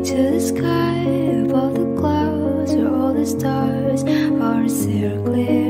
to the sky above the clouds where all the stars are circling